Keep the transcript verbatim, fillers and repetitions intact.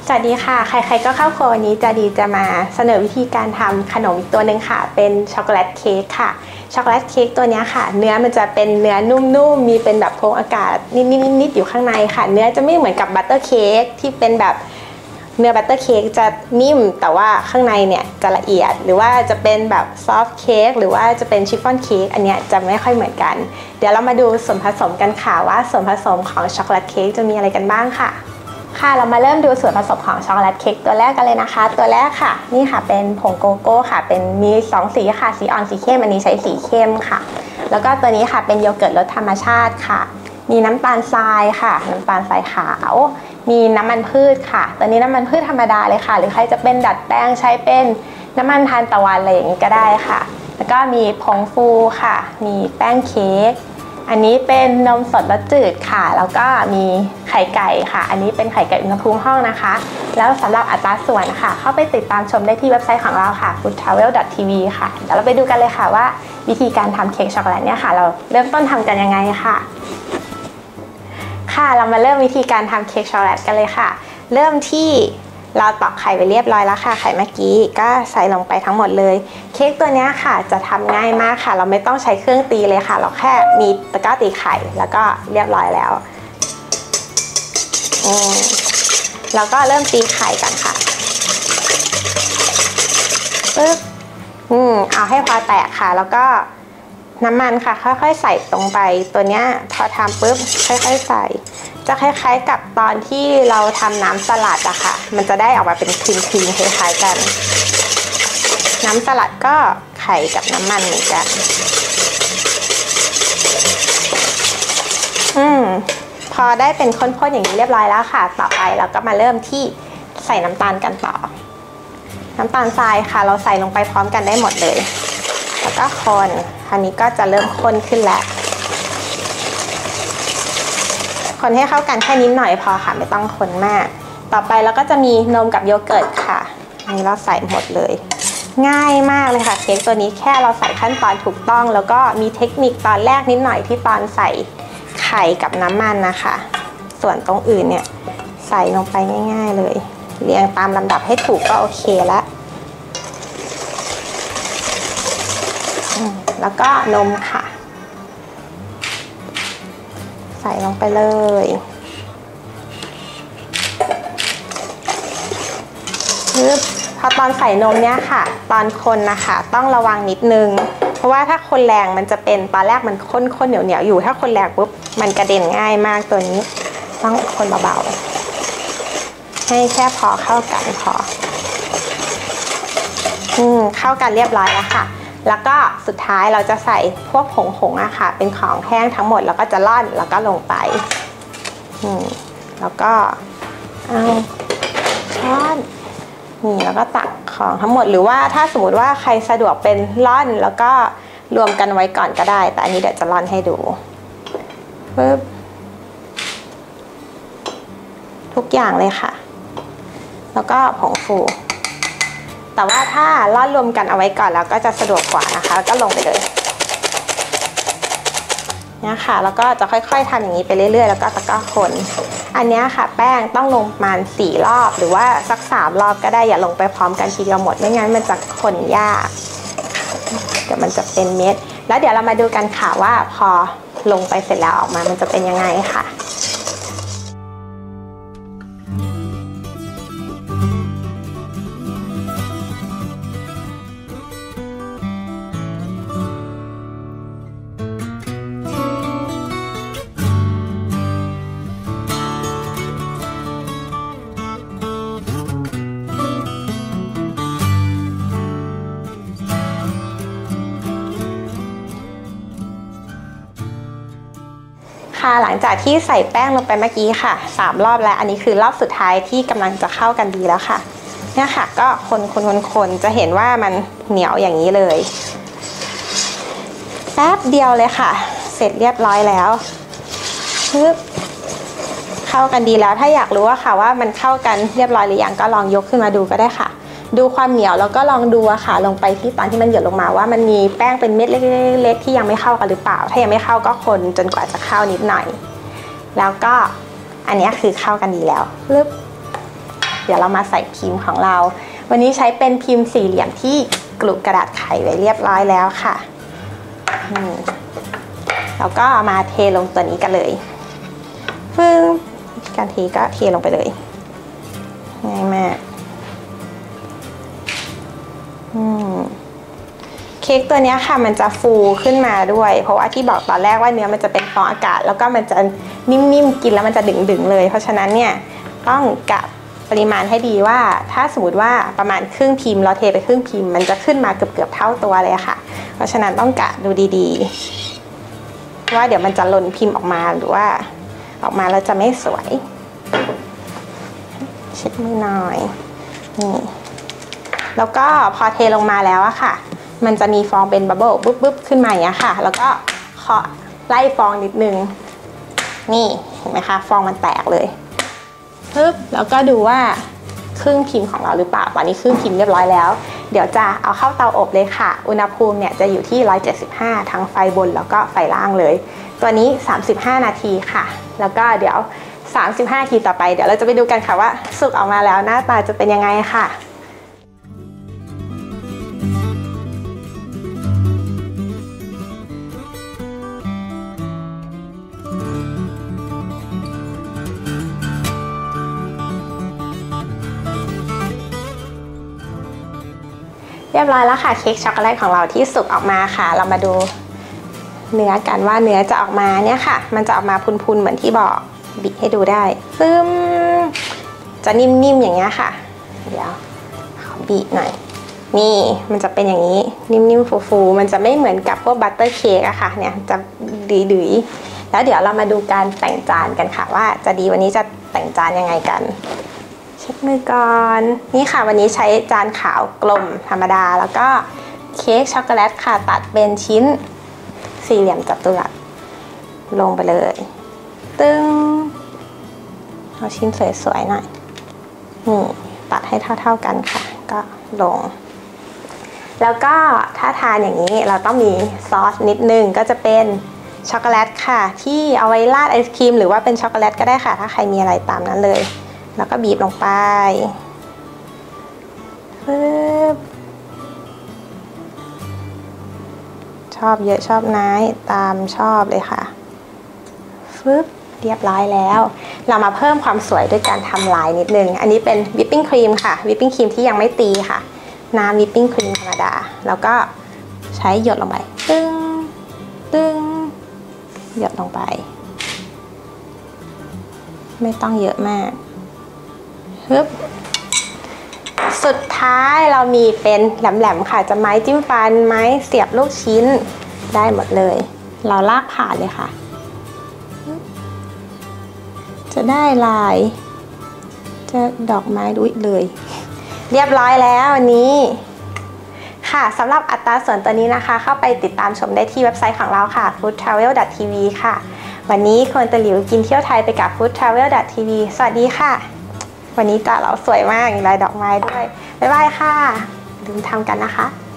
สวัสดีค่ะใครๆก็เข้าครัววันนี้จะดีจะมาเสนอวิธีการทำขนมอีกตัวหนึ่งค่ะเป็นช็อกโกแลตเค้กค่ะช็อกโกแลตเค้กตัวนี้ค่ะเนื้อมันจะเป็นเนื้อนุ่มๆมีเป็นแบบโพรงอากาศนิดๆๆอยู่ข้างในค่ะเนื้อจะไม่เหมือนกับบัตเตอร์เค้กที่เป็นแบบเนื้อบัตเตอร์เค้กจะนิ่มแต่ว่าข้างในเนี่ยจะละเอียดหรือว่าจะเป็นแบบซอฟต์เค้กหรือว่าจะเป็นชิฟฟ่อนเค้กอันนี้จะไม่ค่อยเหมือนกันเดี๋ยวเรามาดูส่วนผสมกันค่ะว่าส่วนผสมของช็อกโกแลตเค้กจะมีอะไรกันบ้างค่ะค่ะเรามาเริ่มดูส่วนผสมของช็อกโกแลตเค้กตัวแรกกันเลยนะคะตัวแรกค่ะนี่ค่ะเป็นผงโกโก้ค่ะเป็นมีสองสีค่ะสีอ่อนสีเข้มอันนี้ใช้สีเข้มค่ะแล้วก็ตัวนี้ค่ะเป็นโยเกิร์ตรสธรรมชาติค่ะมีน้ำตาลทรายค่ะน้ำตาลทรายขาวมีน้ำมันพืชค่ะตัวนี้น้ำมันพืชธรรมดาเลยค่ะหรือใครจะเป็นดัดแปลงใช้เป็นน้ำมันทานตะวันอะไรอย่างนี้ก็ได้ค่ะแล้วก็มีผงฟูค่ะมีแป้งเค้กอันนี้เป็นนมสดรสจืดค่ะแล้วก็มีไข่ไก่ค่ะอันนี้เป็นไข่ไก่อุณหภูมิห้องนะคะแล้วสำหรับอัตราส่วนค่ะเข้าไปติดตามชมได้ที่เว็บไซต์ของเราค่ะ ฟู้ดทราเวล ดอท ที วี ค่ะเดี๋ยวเราไปดูกันเลยค่ะว่าวิธีการทำเค้กช็อกโกแลตเนี่ยค่ะเราเริ่มต้นทำกันยังไงค่ะค่ะเรามาเริ่มวิธีการทำเค้กช็อกโกแลตกันเลยค่ะเริ่มที่เราตอกไข่ไปเรียบร้อยแล้วค่ะไข่เมื่อกี้ก็ใส่ลงไปทั้งหมดเลยเค้กตัวนี้ค่ะจะทำง่ายมากค่ะเราไม่ต้องใช้เครื่องตีเลยค่ะเราแค่มีตะกร้าตีไข่แล้วก็เรียบร้อยแล้วอืมแล้วก็เริ่มตีไข่กันค่ะปึ๊บอืมเอาให้พอแตกค่ะแล้วก็น้ำมันค่ะค่อยๆใส่ตรงไปตัวเนี้ยพอทำปุ๊บค่อยๆใส่จะคล้ายๆกับตอนที่เราทำน้ำสลัดอะค่ะมันจะได้ออกมาเป็นครีมๆคล้ายๆกันน้ำสลัดก็ไข่กับน้ำมันเหมือนกันอืมพอได้เป็นข้นๆอย่างนี้เรียบร้อยแล้วค่ะต่อไปเราก็มาเริ่มที่ใส่น้ำตาลกันต่อน้ำตาลทรายค่ะเราใส่ลงไปพร้อมกันได้หมดเลยแล้วก็คนคราวนี้ก็จะเริ่มข้นขึ้นแล้วคนให้เข้ากันแค่นิดหน่อยพอค่ะไม่ต้องคนมากต่อไปเราก็จะมีนมกับโยเกิร์ตค่ะอันนี้เราใส่หมดเลยง่ายมากเลยค่ะเค้กตัวนี้แค่เราใส่ขั้นตอนถูกต้องแล้วก็มีเทคนิคตอนแรกนิดหน่อยที่ตอนใส่ไข่กับน้ำมันนะคะส่วนตรงอื่นเนี่ยใส่ลงไปง่ายๆเลยเรียงตามลำดับให้ถูกก็โอเคแล้วแล้วก็นมค่ะใส่ลงไปเลยปึ๊บพอตอนใส่นมเนี้ยค่ะตอนคนนะคะต้องระวังนิดนึงเพราะว่าถ้าคนแรงมันจะเป็นตอนแรกมันข้นๆเหนียวๆอยู่ถ้าคนแรงปุ๊บมันกระเด็นง่ายมากตัวนี้ต้องคนเบาๆให้แค่พอเข้ากันพออืมเข้ากันเรียบร้อยแล้วค่ะแล้วก็สุดท้ายเราจะใส่พวกผงผงอะค่ะเป็นของแห้งทั้งหมดแล้วก็จะร่อนแล้วก็ลงไปอืมแล้วก็เอาช้อนนี่แล้วก็ตักของทั้งหมดหรือว่าถ้าสมมติว่าใครสะดวกเป็นร่อนแล้วก็รวมกันไว้ก่อนก็ได้แต่อันนี้เดี๋ยวจะร่อนให้ดูปึ๊บทุกอย่างเลยค่ะแล้วก็ผงฟูแต่ว่าถ้าร่อนรวมกันเอาไว้ก่อนแล้วก็จะสะดวกกว่านะคะแล้วก็ลงไปเลยเนี่ยค่ะแล้วก็จะค่อยๆทำอย่างนี้ไปเรื่อยๆแล้วก็ตะก้อคนอันนี้ค่ะแป้งต้องลงประมาณสี่รอบหรือว่าสักสามรอบก็ได้อย่าลงไปพร้อมกันทีเดียวหมดไม่งั้นมันจะคนยากเดี๋ยวมันจะเป็นเม็ดแล้วเดี๋ยวเรามาดูกันค่ะว่าพอลงไปเสร็จแล้วออกมามันจะเป็นยังไงค่ะค่ะหลังจากที่ใส่แป้งลงไปเมื่อกี้ค่ะสามรอบแล้วอันนี้คือรอบสุดท้ายที่กำลังจะเข้ากันดีแล้วค่ะเนี่ยค่ะก็คนคนคนคนจะเห็นว่ามันเหนียวอย่างนี้เลยแป๊บเดียวเลยค่ะเสร็จเรียบร้อยแล้วปึ๊บเข้ากันดีแล้วถ้าอยากรู้ว่าค่ะว่ามันเข้ากันเรียบร้อยหรือยังก็ลองยกขึ้นมาดูก็ได้ค่ะดูความเหนียวแล้วก็ลองดูอะค่ะลงไปที่ตอนที่มันหยดลงมาว่ามันมีแป้งเป็นเม็ดเล็กๆที่ยังไม่เข้ากันหรือเปล่าถ้ายังไม่เข้าก็คนจนกว่าจะเข้านิดหน่อยแล้วก็อันนี้คือเข้ากันดีแล้วปึ๊บดี๋ยวเรามาใส่พิมพ์ของเราวันนี้ใช้เป็นพิมพ์สี่เหลี่ยมที่กลุกระดาษไขไว้เรียบร้อยแล้วค่ะแล้วก็มาเทลงตัวนี้กันเลยฟึ่งการเทก็เทลงไปเลยง่ายมากเค้กตัวนี้ค่ะมันจะฟูขึ้นมาด้วยเพราะว่าที่บอกตอนแรกว่าเนื้อมันจะเป็นฟองอากาศแล้วก็มันจะนิ่มๆกินแล้วมันจะดึงๆเลยเพราะฉะนั้นเนี่ยต้องกะปริมาณให้ดีว่าถ้าสมมติว่าประมาณครึ่งพิมพ์เราเทไปครึ่งพิมพ์มันจะขึ้นมาเกือบๆเท่าตัวเลยค่ะเพราะฉะนั้นต้องกะดูดีๆว่าเดี๋ยวมันจะหล่นพิมพ์ออกมาหรือว่าออกมาแล้วจะไม่สวยเช็ดมือหน่อยนี่แล้วก็พอเทลงมาแล้วอะค่ะมันจะมีฟองเป็นบับเบิ้ลปุ๊บๆขึ้นมาอย่างนี้ค่ะแล้วก็เคาะไล่ฟองนิดนึงนี่เห็นไหมคะฟองมันแตกเลยปึ๊บแล้วก็ดูว่าครึ่งพิมพ์ของเราหรือเปล่าตอนนี้ครึ่งพิมพ์เรียบร้อยแล้วเดี๋ยวจะเอาเข้าเตาอบเลยค่ะอุณหภูมิเนี่ยจะอยู่ที่หนึ่งร้อยเจ็ดสิบห้าทั้งไฟบนแล้วก็ไฟล่างเลยตัวนี้สามสิบห้านาทีค่ะแล้วก็เดี๋ยวสามสิบห้านาทีต่อไปเดี๋ยวเราจะไปดูกันค่ะว่าสุกออกมาแล้วหน้าตาจะเป็นยังไงค่ะเรียบร้อยแล้วค่ะเค้กช็อกโกแลตของเราที่สุกออกมาค่ะเรามาดูเนื้อกันว่าเนื้อจะออกมาเนี่ยค่ะมันจะออกมาพุนๆเหมือนที่บอกบิดให้ดูได้ปึ้มจะนิ่มๆอย่างเงี้ยค่ะเดี๋ยวขอบีบหน่อยนี่มันจะเป็นอย่างนี้นิ่มๆฟูๆมันจะไม่เหมือนกับพวกบัตเตอร์เค้กอะค่ะเนี่ยจะดื้อๆแล้วเดี๋ยวเรามาดูการแต่งจานกันค่ะว่าจะดีวันนี้จะแต่งจานยังไงกันเช็ดมือก่อนนี่ค่ะวันนี้ใช้จานขาวกลมธรรมดาแล้วก็เค้กช็อกโกแลตค่ะตัดเป็นชิ้นสี่เหลี่ยมจัตุรัสลงไปเลยตึ้งเอาชิ้นสวยๆหน่อยนี่ตัดให้เท่าๆกันค่ะก็ลงแล้วก็ถ้าทานอย่างนี้เราต้องมีซอสนิดนึงก็จะเป็นช็อกโกแลตค่ะที่เอาไว้ราดไอศครีมหรือว่าเป็นช็อกโกแลตก็ได้ค่ะถ้าใครมีอะไรตามนั้นเลยแล้วก็บีบลงไปปึ๊บชอบเยอะชอบน้อยตามชอบเลยค่ะปึ๊บเรียบร้อยแล้วเรามาเพิ่มความสวยด้วยการทำลายนิดนึงอันนี้เป็นวิปปิ้งครีมค่ะวิปปิ้งครีมที่ยังไม่ตีค่ะน้ำวิปปิ้งครีมธรรมดาแล้วก็ใช้หยดลงไปตึ้งตึ้งหยดลงไปไม่ต้องเยอะมากปึ๊บสุดท้ายเรามีเป็นแหลมๆค่ะจะไม้จิ้มฟันไม้เสียบลูกชิ้นได้หมดเลยเราลากผ่านเลยค่ะจะได้ลายจะดอกไม้ดุยเลยเรียบร้อยแล้ววันนี้ค่ะสำหรับอัตราส่วนตัวนี้นะคะเข้าไปติดตามชมได้ที่เว็บไซต์ของเราค่ะ ฟู้ดทราเวล ดอท ที วี ค่ะวันนี้คนตะหลิวกินเที่ยวไทยไปกับ ฟู้ดทราเวล ดอท ที วี สวัสดีค่ะวันนี้จ่าเราสวยมากมีลายดอกไม้ด้วยบ๊ายบายค่ะลืมทำกันนะคะ